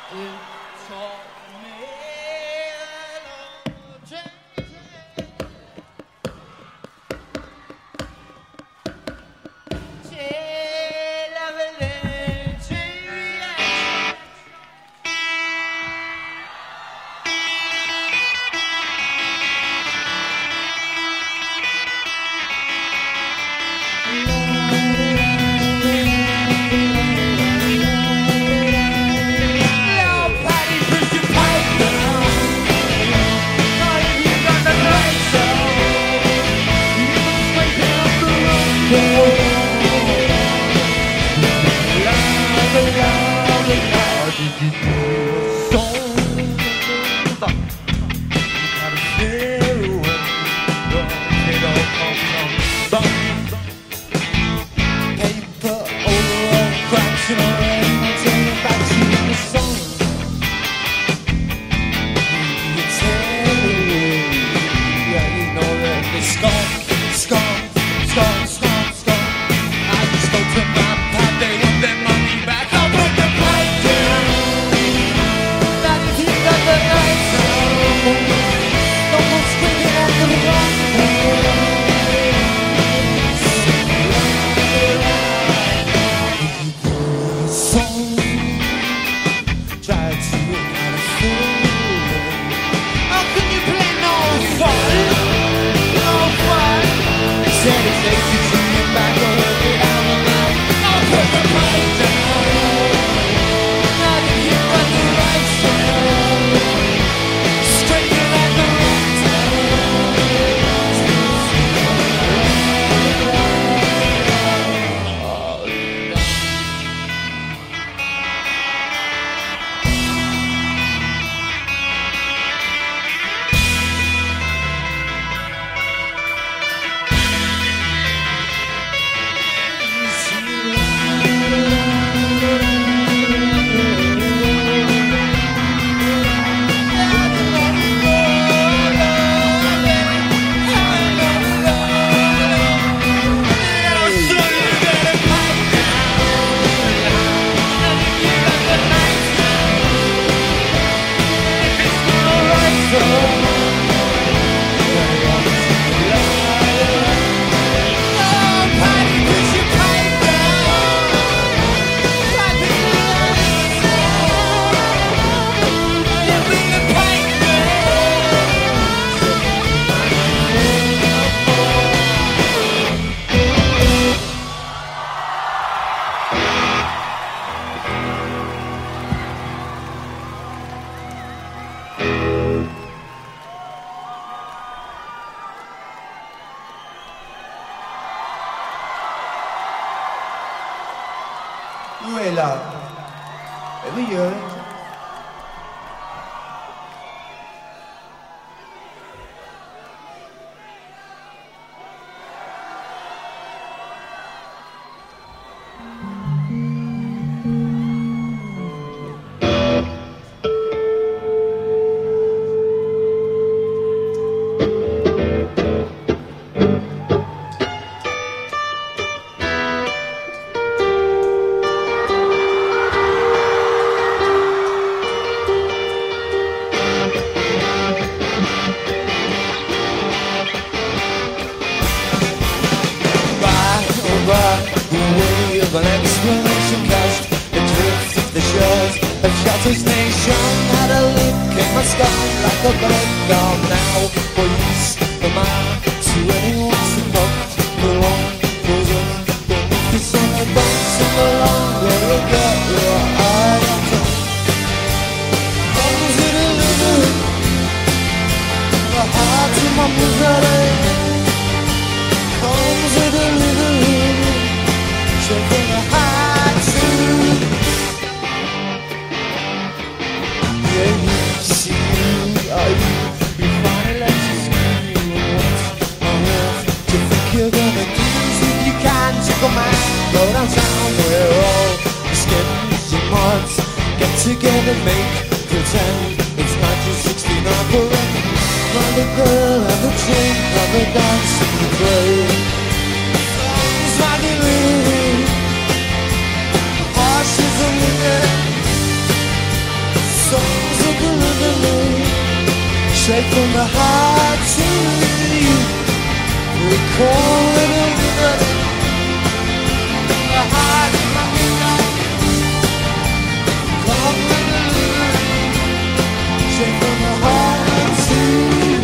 Où est là? Oui, an explosion cast adrift of the shores of Shelter's nation. Had a leak in my skull like a blood gone now. For use for mine to anyone's to fuck the long prison. Beneath the sun of bones and the longer I got your eye on top. Comes to deliver the heart to my misery. Comes to deliver from the high tune. Yeah, you see you, are you finally let you scream once on earth. Do you think you're gonna do this if you can? Take a man, go downtown where all the skins and mods get together, make pretend it's 1969 forever. Find a girl, have a drink, have a dance, and a play. Songs like it really. She's a minute, straight from the heart to you. We call it a the heart of my midnight. Call it a straight from the heart to you.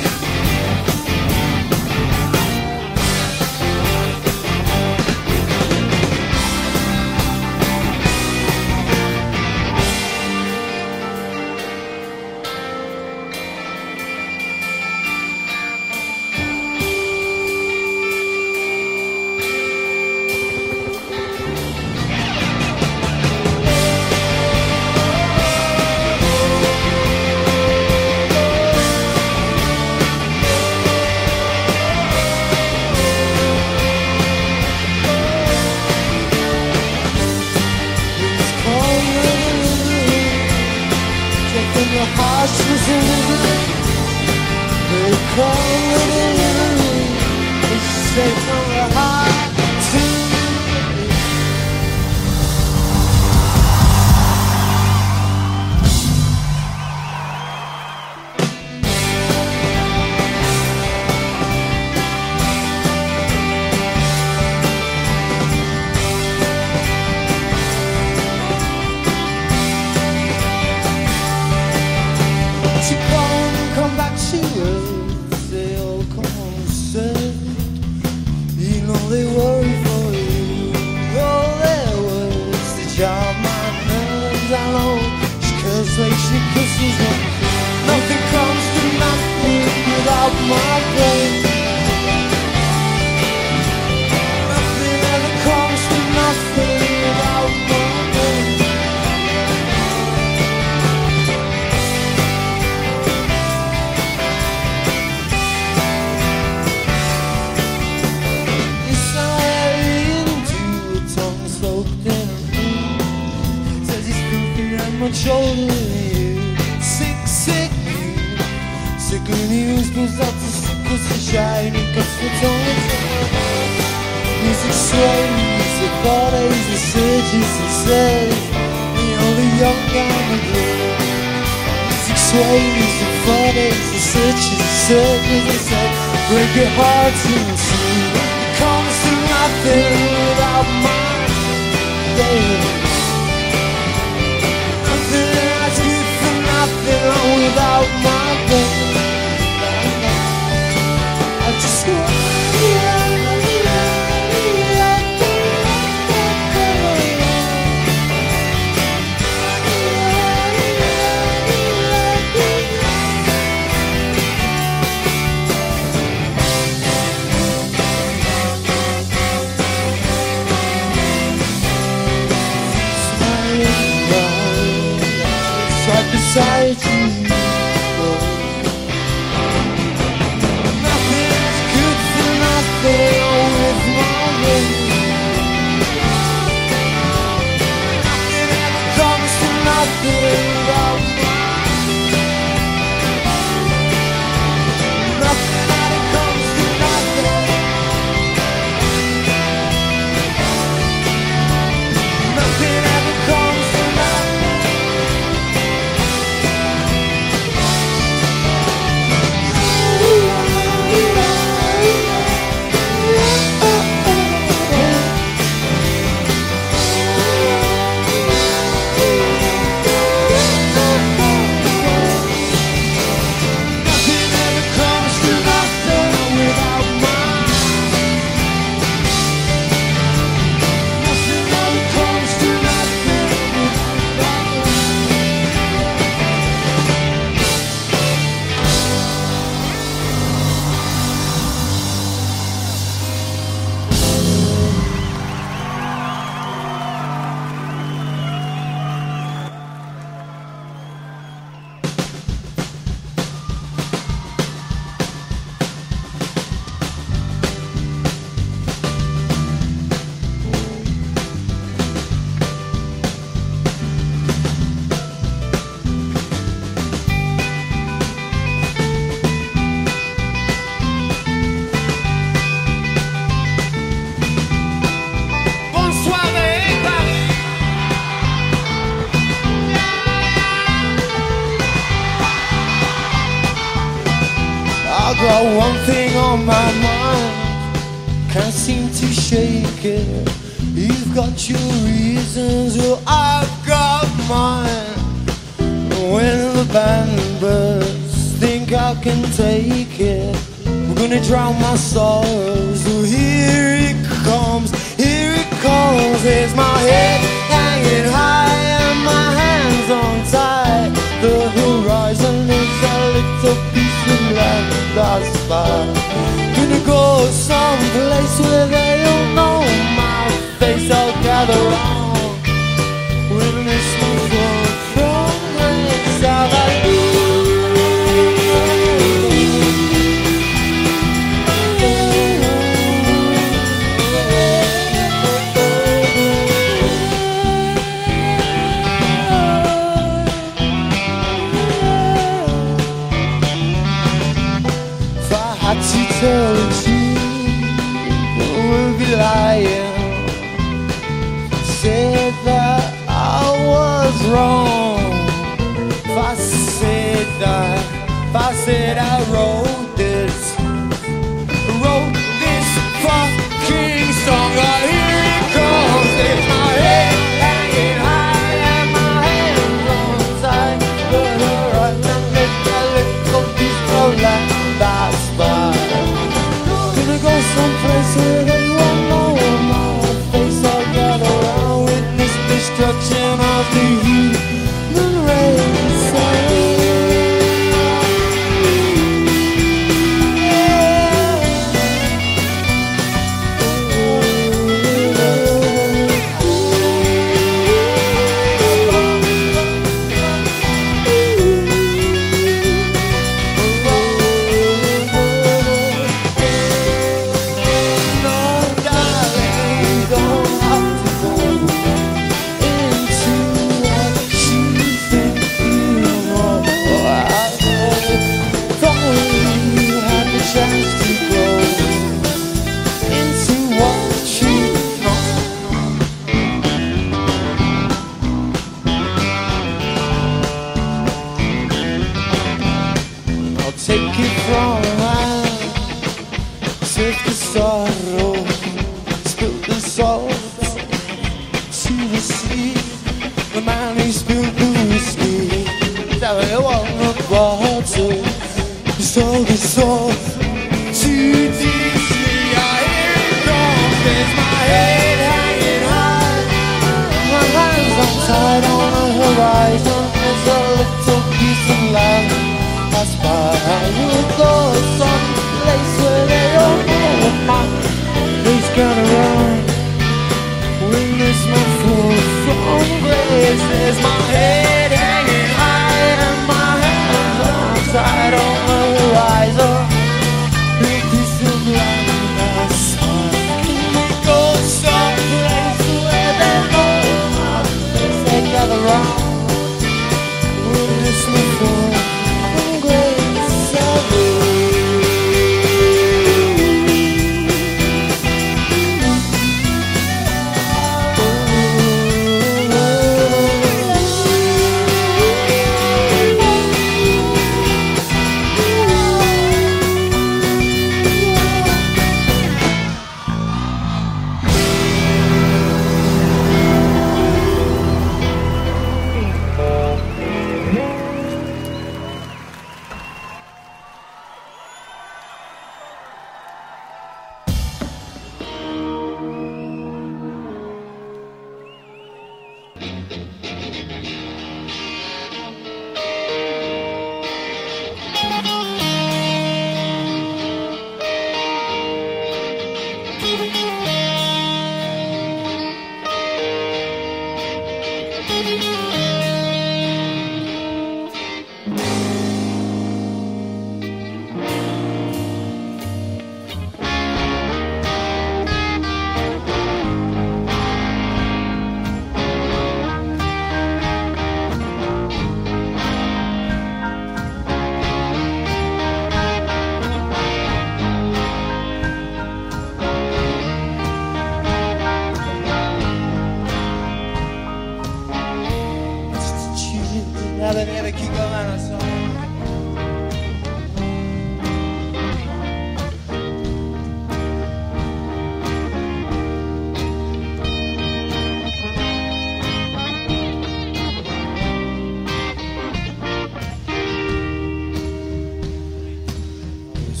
Break your heart in two. It comes to nothing without my baby. Nothing that's good for nothing without my baby. I just want got one thing on my mind, can't seem to shake it. You've got your reasons, well I've got mine. When the band bursts, think I can take it. We're gonna drown my sorrows. So here it comes, here it comes. There's my head hanging high and my hands on tight. The horizon is a little piece of land I spy. Gonna go someplace where they don't know my face. I'll gather round, witness me from grace out I do. To tell the truth, I would be lying. Said that I was wrong. If I said I wrote this fucking song. I hear it comes, it's my head hanging high and my hands on tight. But alright, now let that little piece of land I spy. Go someplace where they won't know my face. I'll gather around, witness destruction of the human race. Take it from mine, take the sorrow, spill the salt to the sea. The man who spilled the whiskey, that way on the bottle, he stole the salt to Disney. I hear it comes, there's my head hanging high, my hands are tied on the horizon. There's a little piece of land I spy. I will go someplace where they don't know my face. Gonna run, witness my fall from grace. There's my head hanging high and my hands are tied on the horizon. Big piece of land I spy. Can we go someplace where they know my face? They gather round, witness my fall.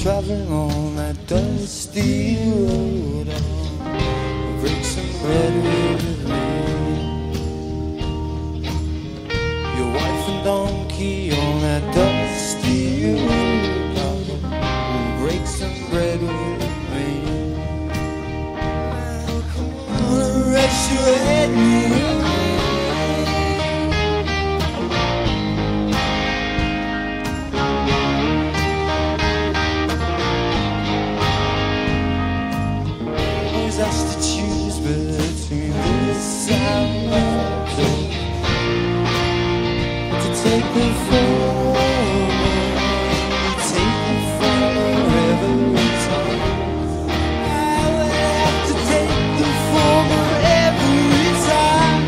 traveling on that dusty road. I'll break some bread with me. Your wife and donkey on that dusty road. I'll break some bread with me. Now come on, rest your head, you. Us to choose between this and that, to take the forward, take the forward every time. I will have to take the forward every time.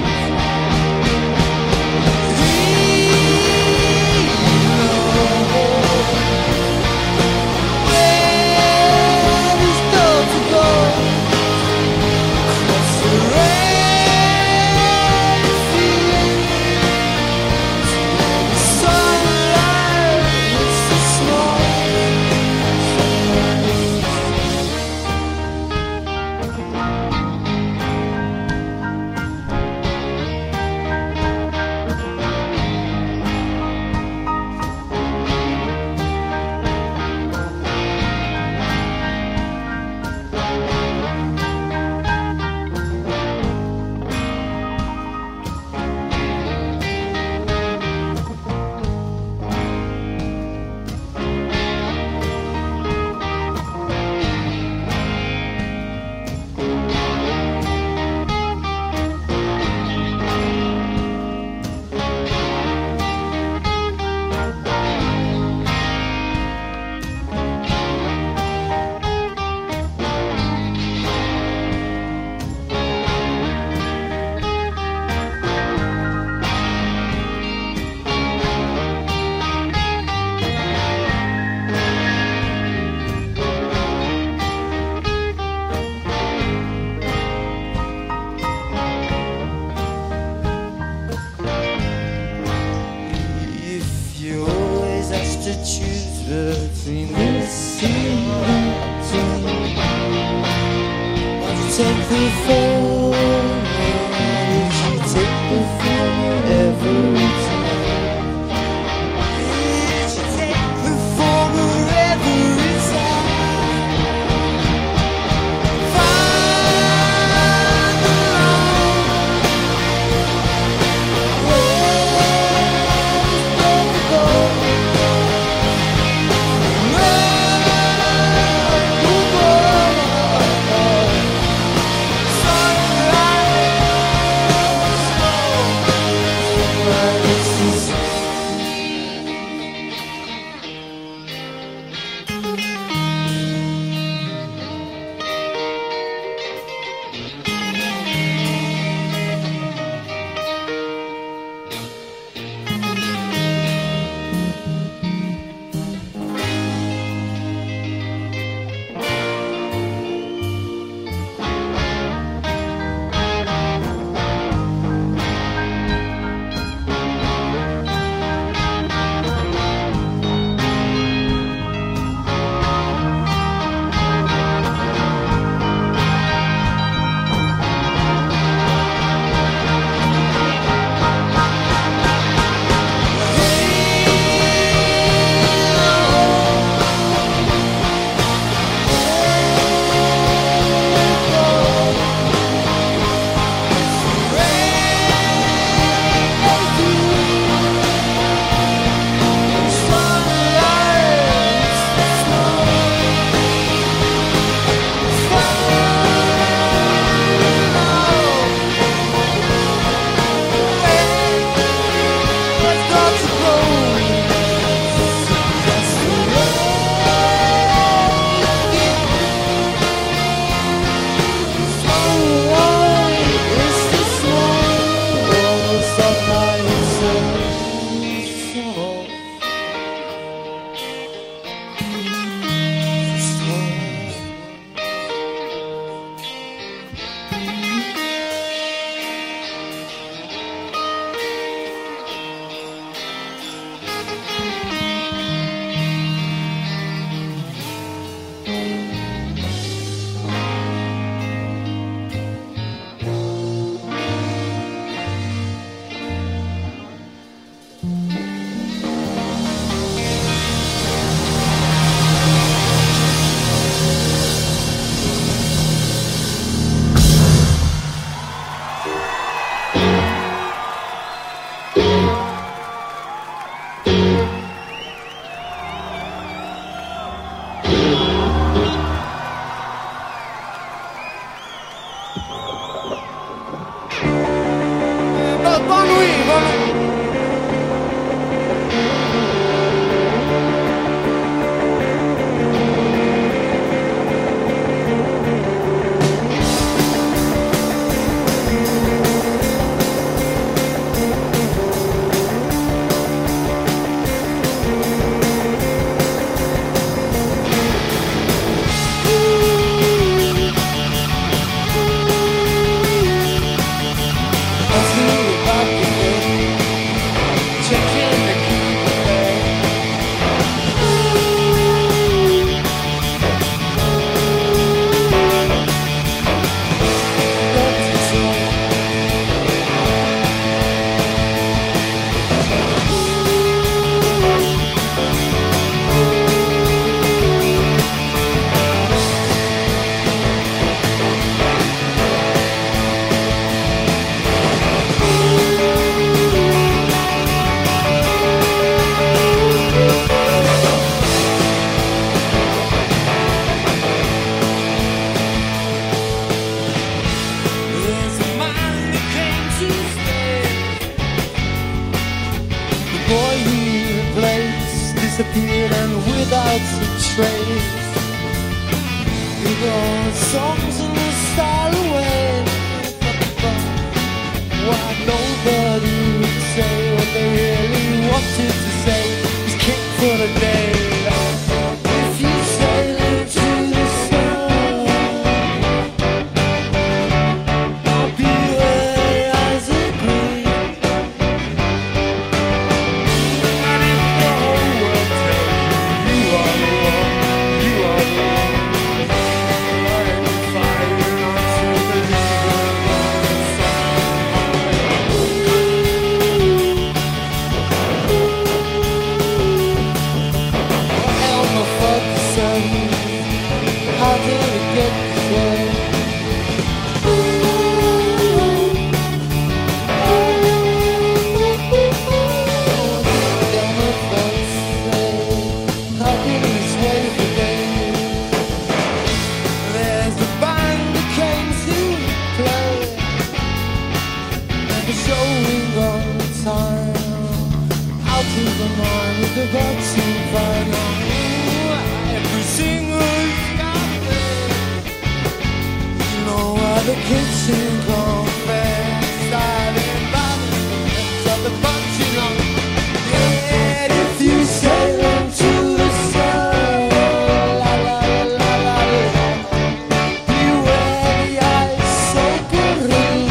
Where is there to go? To choose between this and that, why you take the forward, you take the forward every time. You take the forward every time. Find the line, where's there to go? So without a trace. You know, songs in the style away. Why nobody would say what they really wanted to say. It's king for the day. If you sail into the sun, I'll be where your eyes agree. And if the whole world tells you are the one, you are the one, I am firing onto the river of the sun. Elmer Ferguson, how did it get this way? Elmer Ferguson, how did this way today? There's the band that came to play, never showing on time. Out of the mind with the boxing final. Every singer's got this. You know how the kitchen confess. Silent violence of the bunching on. Yet if you sail into the sun, la la la la la, beware the eyes so green.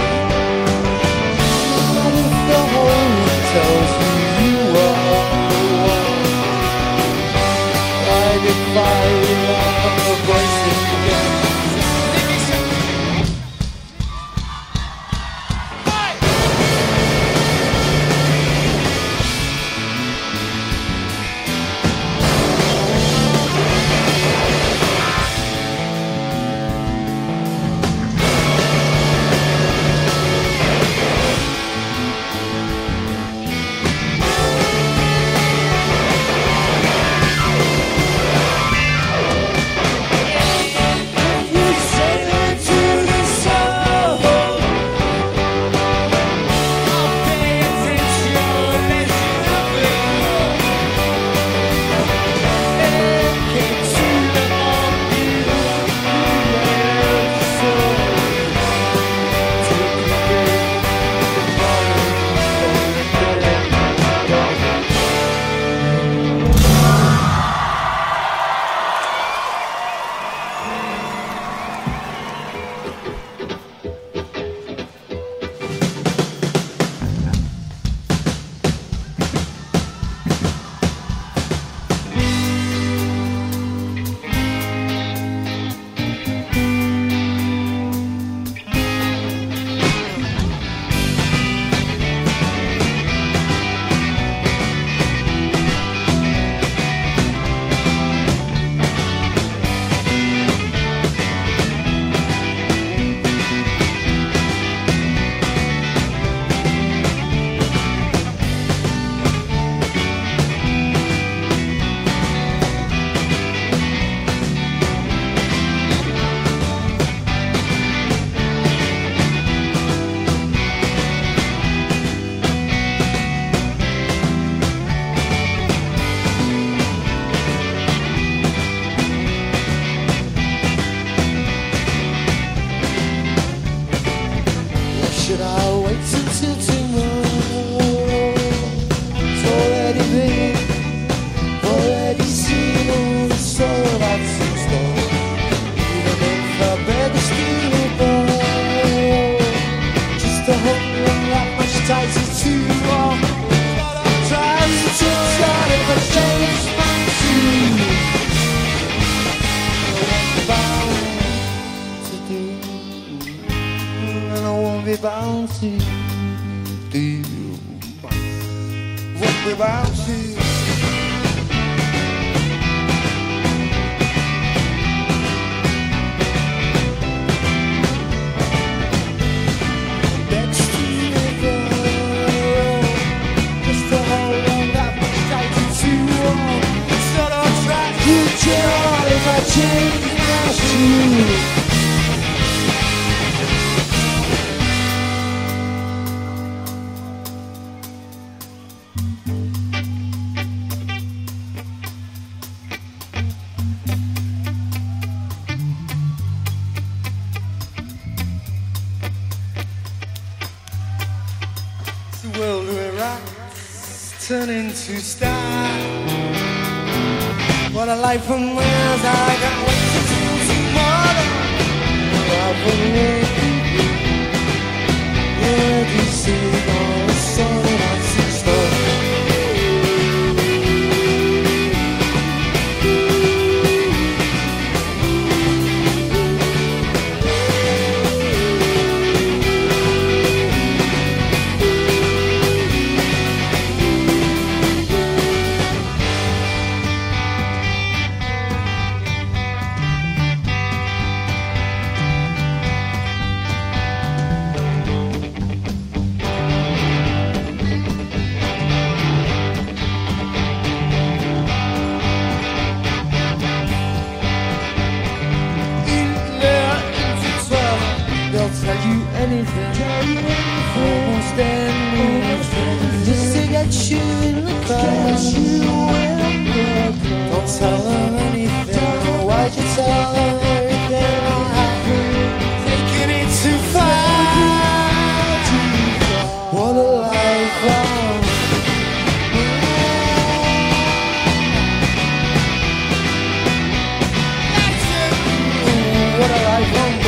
What if the whole world tells you you are the one? I get fired on the voices again. You sail into the sun, I'll pay attention as you have been. And came to the should I wait until tomorrow? It's already been, already seen all the sorrow that's in store. Even if I bear the steel above, just to hold on that much tighter to walk. But I'm trying to tell if I change my tune, what I'm bound to do. And I won't be bound to do what we're bound to. Next to the road, just to hold on that much tighter to walk. So don't try to tell if I change my shoes. turning to stars. What a life from Mars, I can't wait till tomorrow. Life from me, yeah, this is all the sun and I see stars. Almost anything, just to get you in the car. Don't tell them anything. Why'd you tell them everything I have? Taking it too far. What a life I'm. What a life I'm.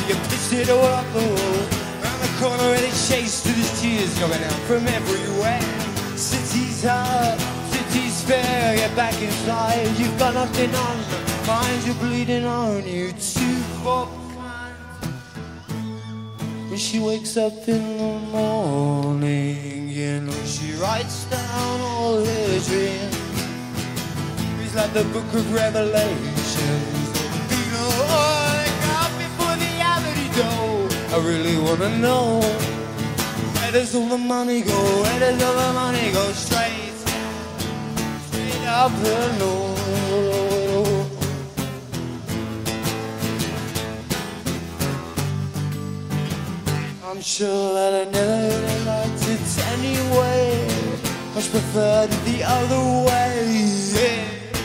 you pitched it all up the wall. Round the corner and it chased to the tears coming out from everywhere. City's hard, city's fair, get back inside. You've got nothing on, mind you're bleeding on you too for fun. When she wakes up in the morning, you know she writes down all her dreams. It's like the book of Revelations. You know, out before the reality door. I really wanna know, where does all the money go? Where does all the money go? Straight up the road. I'm sure that I never liked it anyway. Much preferred it the other way. Yeah.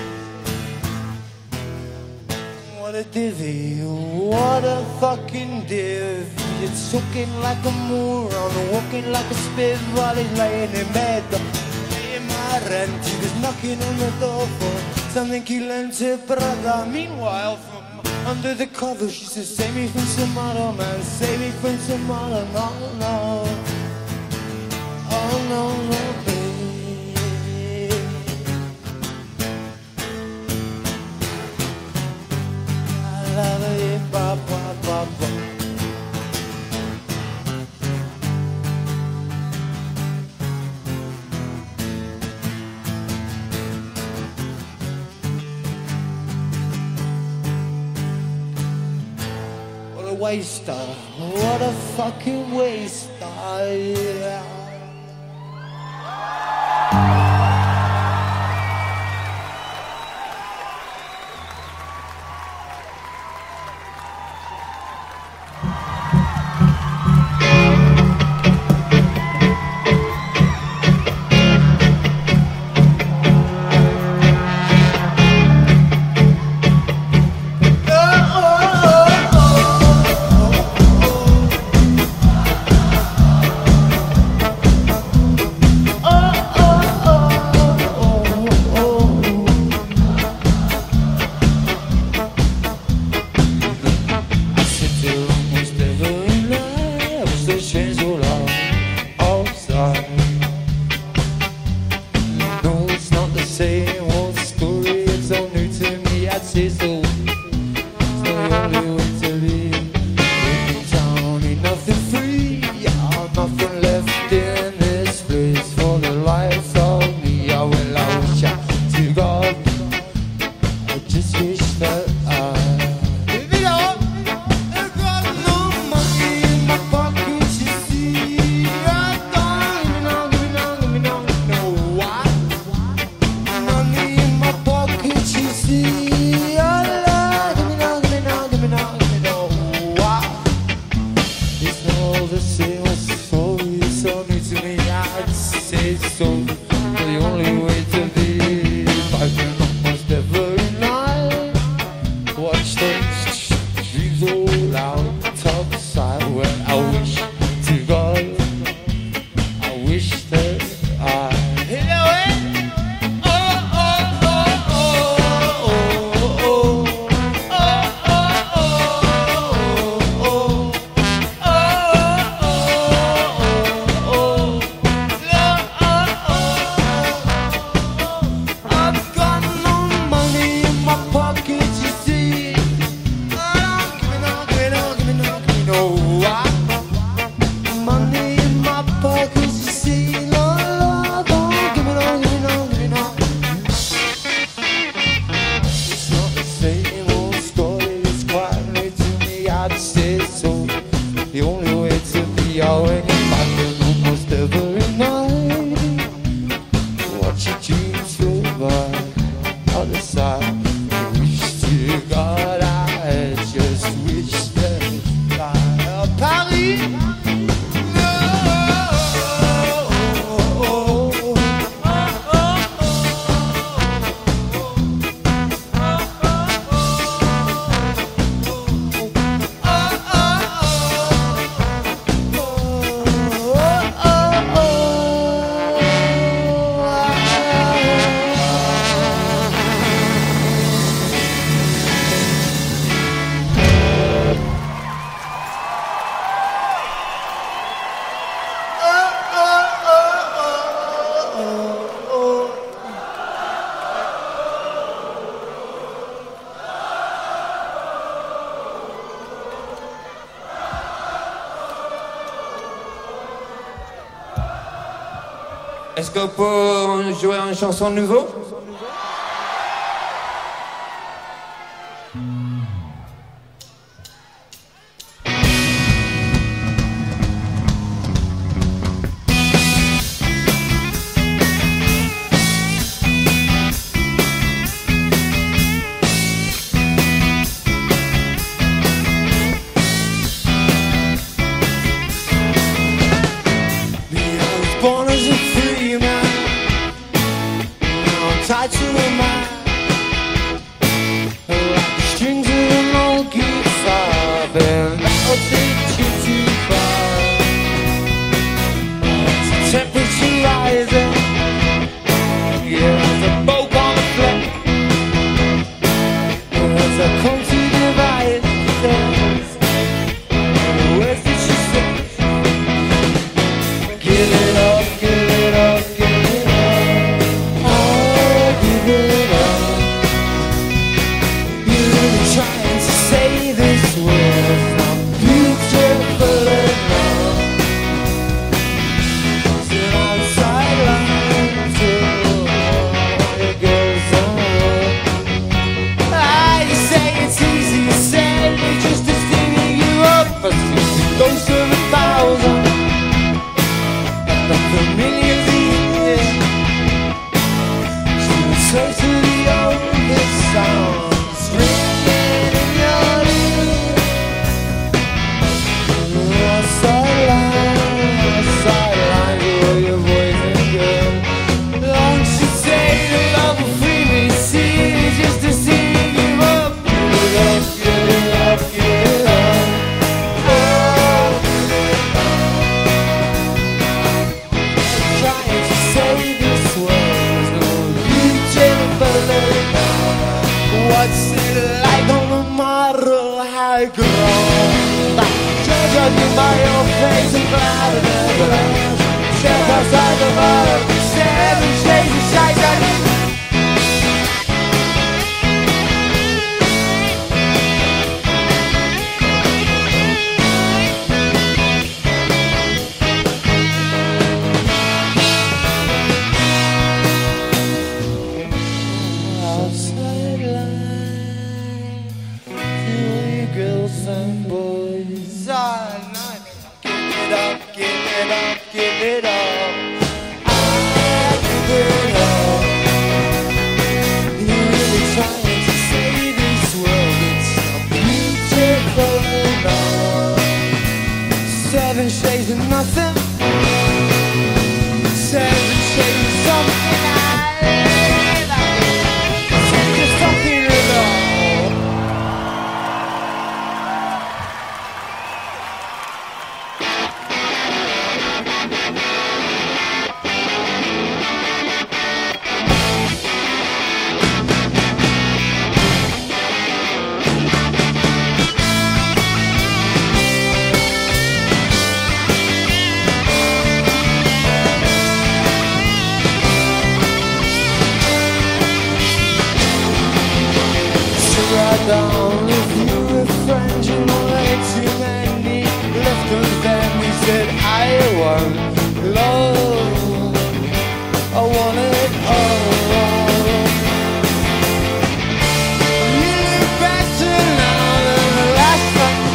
What a divvy, what a fucking div. It's talking like a moron, walking like a spiv while he's laying in bed. Paying my rent, he was knocking on the door for something he lent to brother. Meanwhile, from under the covers, she says, save me from tomorrow, man, save me from tomorrow, no, no. Oh, no, no, baby. I love you, ba, ba, ba, ba. Waster, what a fucking waster, yeah. Est-ce qu'on peut jouer une chanson nouveau? Born as a free man, now I'm tied to a man, like the strings of an old guitar, but that'll take you too far. It's the temperature rising, yeah, there's a boat on the floor, there's a country divide, where's the she says, give it up. Ghost of a thousand, the familiar years, to the search of the oldest songs ringing in your ears. Sideline, hear your voice and girl. Don't you say the love will free me, see just to see you up. Give it up, give it up, give it up. What's it like on the model high ground? Judging by your face and cloud and everything. Step outside the bottom, 7 shades of shite. Girls and boys all night. Give it up, give it up, give it up. I give it up. You're really trying to save this world. It's a beautiful love. 7 shades of nothing. 7 shades of something I love. Just something to love. Down if you were friends, you know that too many left of them. He said, I want love, I want it all. You look better now than the last time.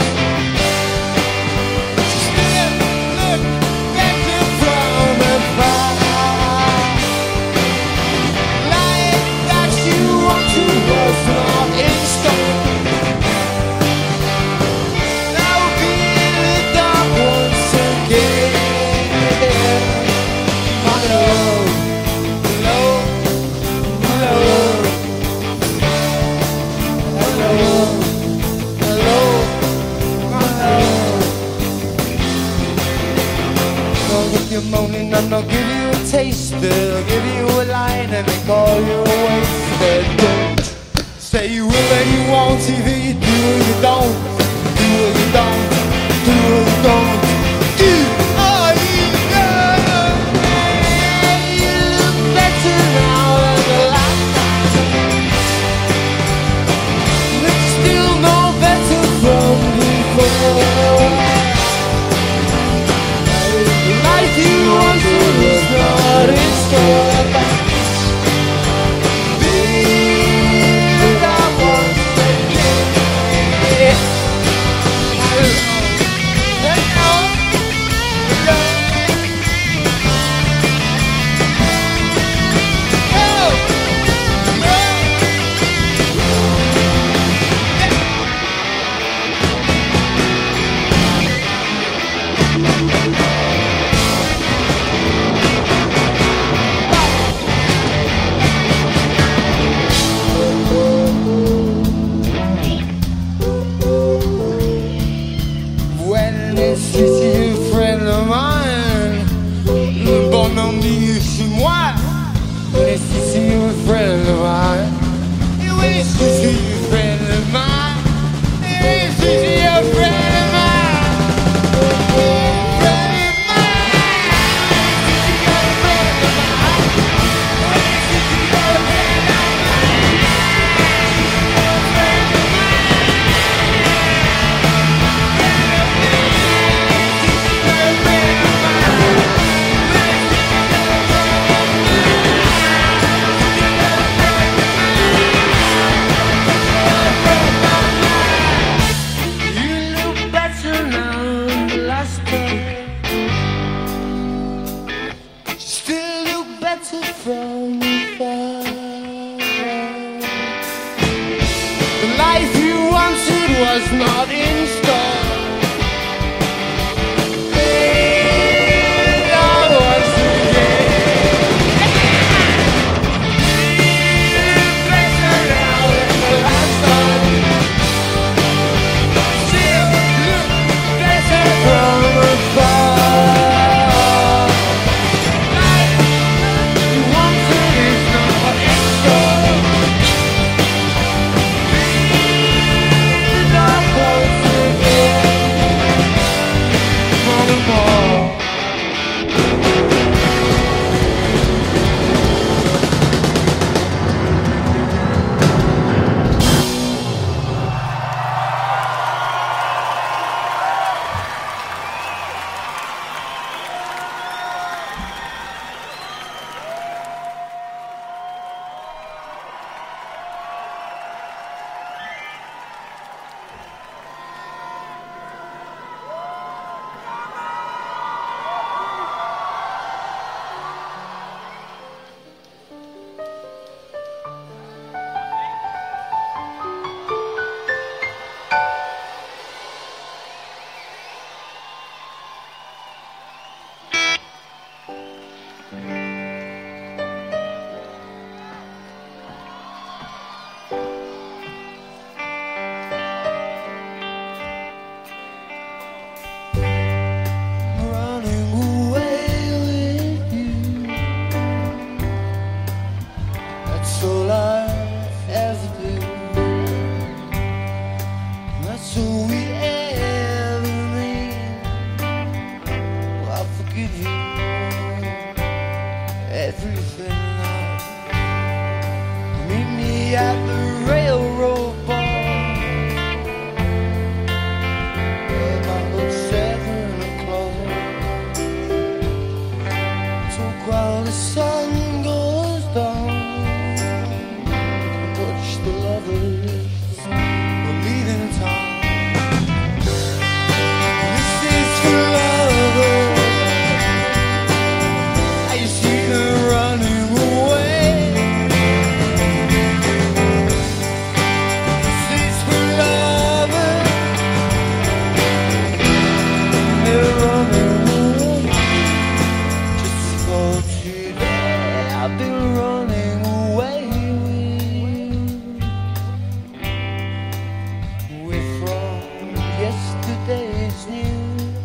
Still look better from afar. Like that you want to was not in stock. If you're moaning, I'll give you a taste. I'll give you a line and then call you wasted. Don't say you will and you won't. Either you do or you don't. Do or you don't. Do or you don't. Do or you don't. You look better now than the last time. But still no better from before. You want to was not day is new.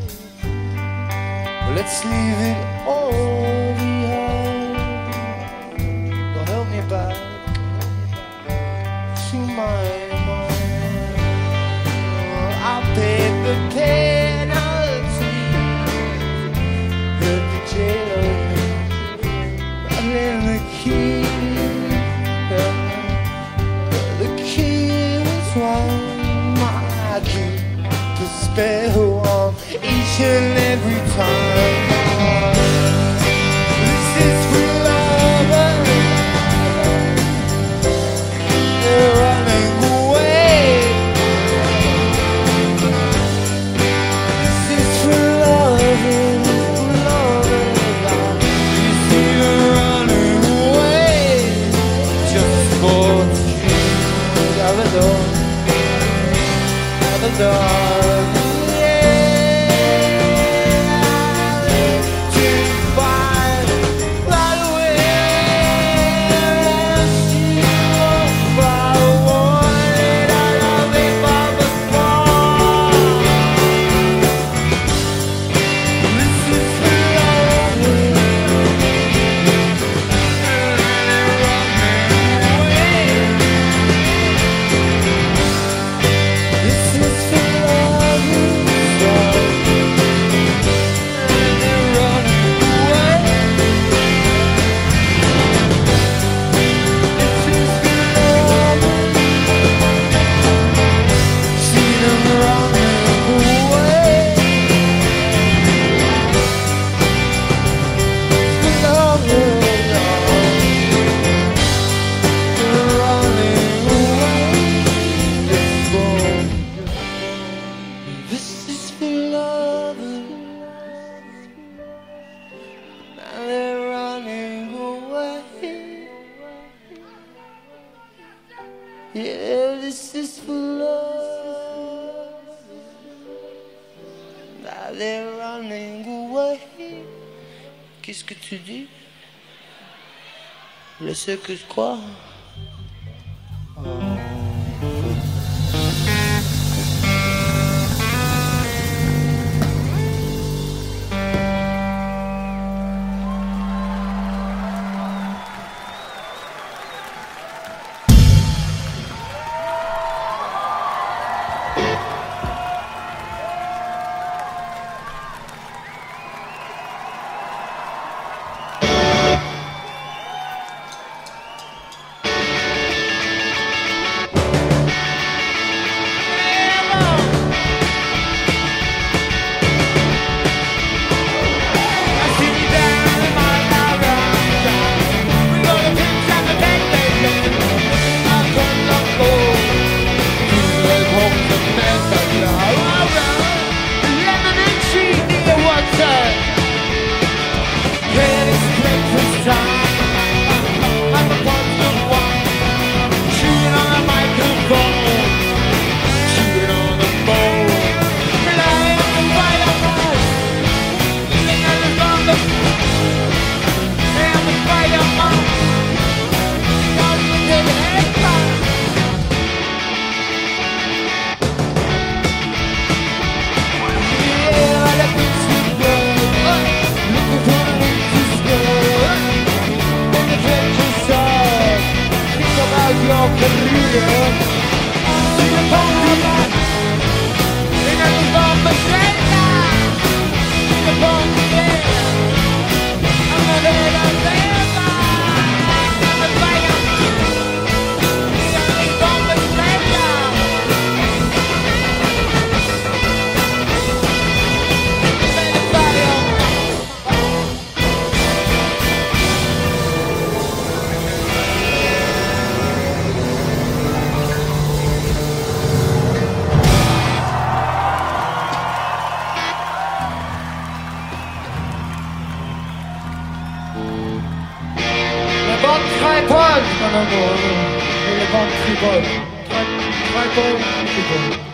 Let's leave it all behind. Don't help me back to my mind. I paid the penalty, hurt the jailer, but then the key was one. I keep the spell on each and every time. This is for lovers, they're running away. This is for lovers, you see them running away. Just for the truth, out the door, out the door. Yeah, this is for love. Now they're running away. Qu'est-ce que tu dis? Le ce que je crois. Les bandes frivoles. Très bon,